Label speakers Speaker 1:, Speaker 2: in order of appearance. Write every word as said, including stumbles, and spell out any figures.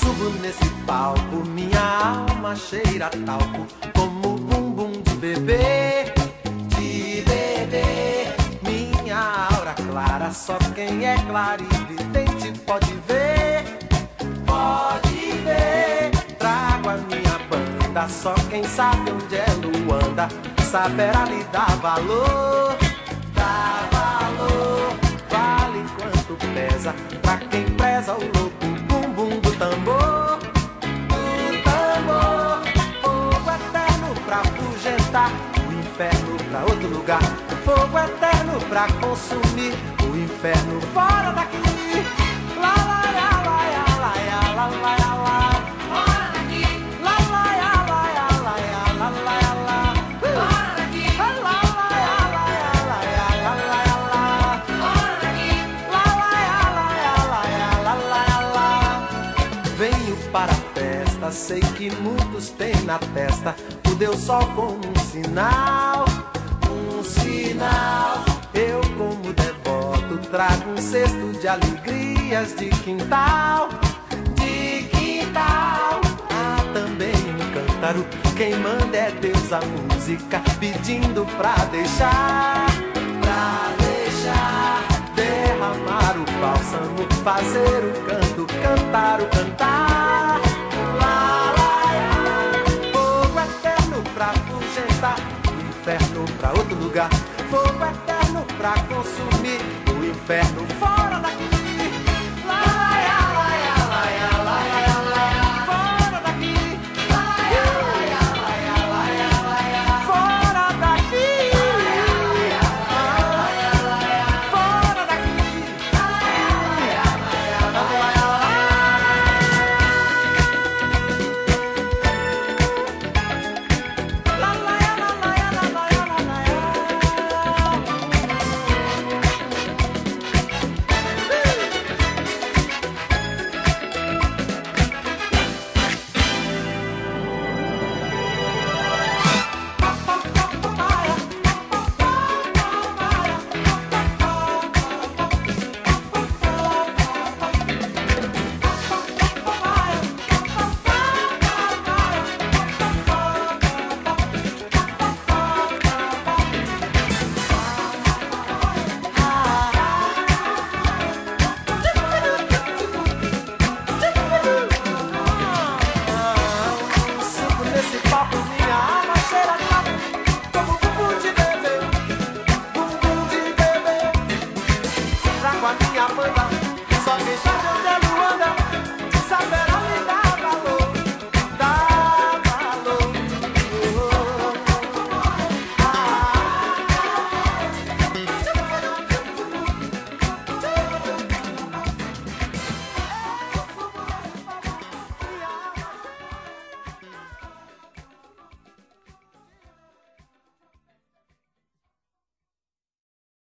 Speaker 1: Subo nesse palco, minha alma cheira talco, como bumbum de bebê, de bebê. Minha aura clara, só quem é clarividente pode ver, pode ver. Trago a minha banda, só quem sabe onde é Luanda saberá lhe dar valor, dar valor. Vale quanto pesa pra quem preza o louco bumbum do tambor, do tambor. Fogo eterno pra afugentar o inferno pra outro lugar, fogo eterno pra consumir o inferno fora daqui. Lá, lá, lá, lá, lá, lá, lá, lá, lá.
Speaker 2: Fora daqui,
Speaker 1: Lá, lá, lá, lá, lá, lá, lá, lá.
Speaker 2: fora daqui,
Speaker 1: Lá, lá, lá, lá, lá, lá, lá, lá.
Speaker 2: fora daqui.
Speaker 1: Lá, lá, lá, lá, lá, lá, lá. Venho para a festa, sei que muitos têm na testa o Deus Sol como um sinal, um sinal. Eu como devoto trago um cesto de alegrias de quintal, de quintal. Há também um cântaro, quem manda é Deus a música, pedindo pra deixar, pra deixar derramar o bálsamo, fazer o canto, cantar o cantar. Lá, lá, lá. Fogo eterno pra afugentar o inferno pra outro lugar, fogo eterno pra consumir o inferno